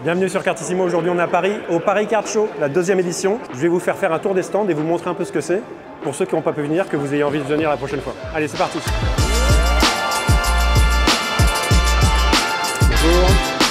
Bienvenue sur Cartissimo, aujourd'hui on est à Paris, au Paris Card Show, la 2e édition. Je vais vous faire un tour des stands et vous montrer un peu ce que c'est, pour ceux qui n'ont pas pu venir, que vous ayez envie de venir la prochaine fois. Allez, c'est parti. Bonjour.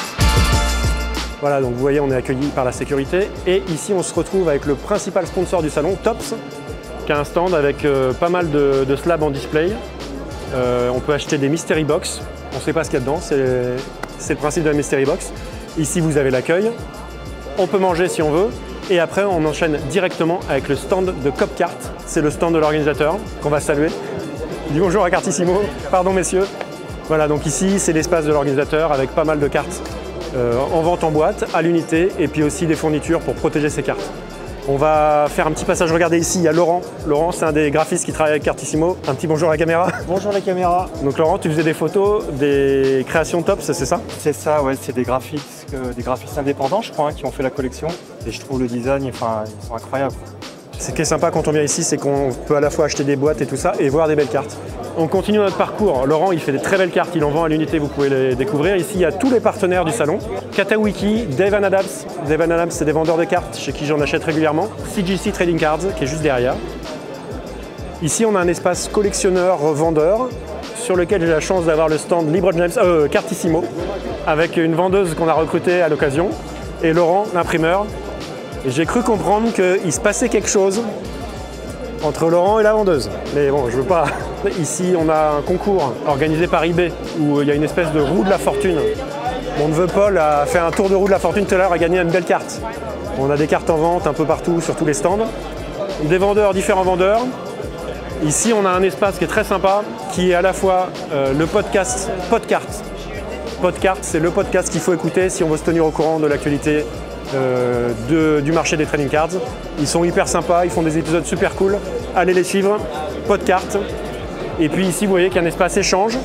Voilà, donc vous voyez, on est accueillis par la sécurité. Et ici, on se retrouve avec le principal sponsor du salon, Tops, qui a un stand avec pas mal de slabs en display. On peut acheter des mystery box. On ne sait pas ce qu'il y a dedans, c'est le principe de la mystery box. Ici, vous avez l'accueil. On peut manger si on veut. Et après, on enchaîne directement avec le stand de Copcart. C'est le stand de l'organisateur qu'on va saluer. Dis bonjour à Cartissimo. Pardon, messieurs. Voilà, donc ici, c'est l'espace de l'organisateur avec pas mal de cartes en vente en boîte, à l'unité, et puis aussi des fournitures pour protéger ces cartes. On va faire un petit passage. Regardez ici, il y a Laurent. Laurent, c'est un des graphistes qui travaille avec Cartissimo. Un petit bonjour à la caméra. Bonjour la caméra. Donc Laurent, tu faisais des photos, des créations Tops, c'est ça? C'est ça, ouais, c'est des graphistes indépendants, je crois, qui ont fait la collection. Et je trouve le design, enfin, ils sont incroyables. Ce qui est sympa quand on vient ici, c'est qu'on peut à la fois acheter des boîtes et tout ça et voir des belles cartes. On continue notre parcours. Laurent, il fait des très belles cartes, il en vend à l'unité, vous pouvez les découvrir. Ici, il y a tous les partenaires du salon. Katawiki, Dave & Adams. Dave & Adams, c'est des vendeurs de cartes chez qui j'en achète régulièrement. CGC Trading Cards, qui est juste derrière. Ici, on a un espace collectionneur-vendeur sur lequel j'ai la chance d'avoir le stand Cartissimo avec une vendeuse qu'on a recrutée à l'occasion et Laurent, l'imprimeur. J'ai cru comprendre qu'il se passait quelque chose entre Laurent et la vendeuse. Mais bon, je veux pas. Ici, on a un concours organisé par eBay où il y a une espèce de roue de la fortune. Mon neveu Paul a fait un tour de roue de la fortune tout à l'heure, a gagné une belle carte. On a des cartes en vente un peu partout sur tous les stands. Des vendeurs, différents vendeurs. Ici, on a un espace qui est très sympa, qui est à la fois le podcast Podcart. Podcart, c'est le podcast qu'il faut écouter si on veut se tenir au courant de l'actualité du marché des trading cards. Ils sont hyper sympas, ils font des épisodes super cool. Allez les suivre, Podcart. Et puis ici, vous voyez qu'il y a un espace échange.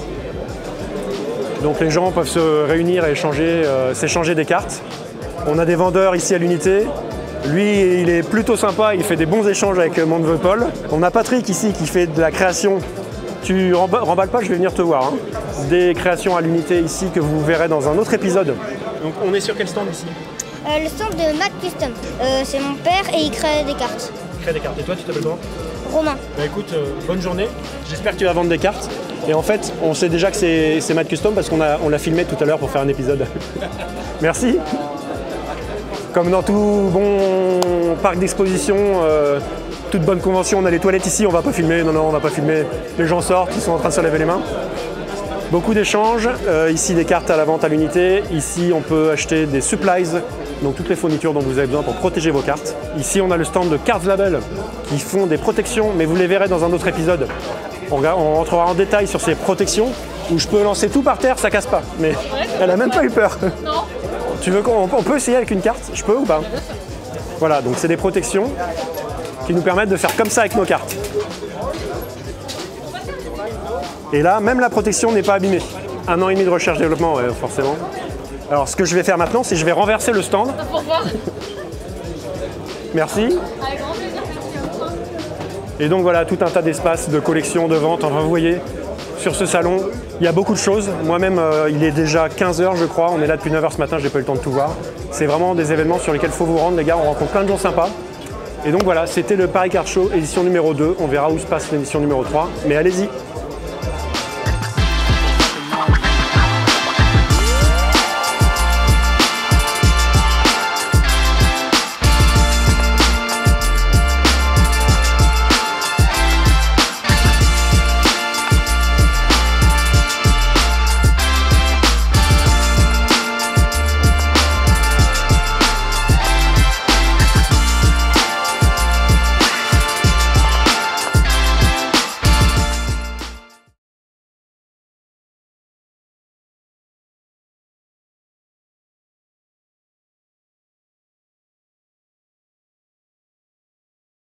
Donc les gens peuvent se réunir et s'échanger des cartes. On a des vendeurs ici à l'unité. Lui, il est plutôt sympa, il fait des bons échanges avec mon neveu Paul. On a Patrick ici qui fait de la création. Tu remballes pas, je vais venir te voir. Hein. Des créations à l'unité ici que vous verrez dans un autre épisode. Donc on est sur quel stand ici? Le stand de Mac Custom. C'est mon père et il crée des cartes. Il crée des cartes. Et toi, tu t'appelles comment? Romain. Bah écoute, bonne journée. J'espère que tu vas vendre des cartes. Et en fait, on sait déjà que c'est Mac Custom parce qu'on l'a filmé tout à l'heure pour faire un épisode. Merci. Comme dans tout bon parc d'exposition, toute bonne convention, on a les toilettes ici, on va pas filmer. Non, on va pas filmer. Les gens sortent, ils sont en train de se laver les mains. Beaucoup d'échanges, ici des cartes à la vente à l'unité, ici on peut acheter des supplies, donc toutes les fournitures dont vous avez besoin pour protéger vos cartes. Ici on a le stand de Cards Label qui font des protections, mais vous les verrez dans un autre épisode. On rentrera en détail sur ces protections où je peux lancer tout par terre, ça casse pas, mais elle a même pas eu peur. Non. Tu veux qu'on peut essayer avec une carte? Je peux ou pas? Voilà, donc c'est des protections qui nous permettent de faire comme ça avec nos cartes. Et là, même la protection n'est pas abîmée. 1 an et demi de recherche-développement, ouais, forcément. Alors, ce que je vais faire maintenant, c'est que je vais renverser le stand. Pour voir. Merci. Avec grand plaisir, merci. Et donc voilà, tout un tas d'espaces de collection, de vente. Enfin, vous voyez, sur ce salon, il y a beaucoup de choses. Moi-même, il est déjà 15 h, je crois. On est là depuis 9 h ce matin, j'ai pas eu le temps de tout voir. C'est vraiment des événements sur lesquels il faut vous rendre, les gars. On rencontre plein de gens sympas. Et donc voilà, c'était le Paris Card Show, édition numéro 2. On verra où se passe l'édition numéro 3. Mais allez-y.